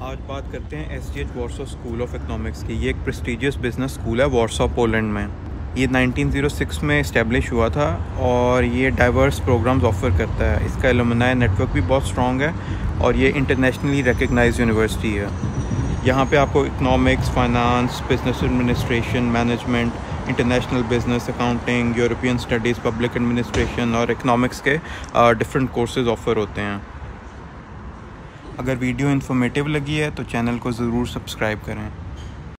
आज बात करते हैं SGH Warsaw school of economics की। ये एक प्रेस्टिजियस बिज़नेस स्कूल है वॉर्सो पोलैंड में। ये 1906 में इस्टेब्लिश हुआ था और ये डाइवर्स प्रोग्राम्स ऑफ़र करता है। इसका एलुमनाई नेटवर्क भी बहुत स्ट्रॉन्ग है और ये इंटरनेशनली रिकग्नाइज्ड यूनिवर्सिटी है। यहाँ पे आपको economics, finance, business administration, management, international business, accounting, European studies, public administration और इकनॉमिक्स के डिफरेंट कोर्सेज़ ऑफ़र होते हैं। अगर वीडियो इन्फॉर्मेटिव लगी है तो चैनल को ज़रूर सब्सक्राइब करें।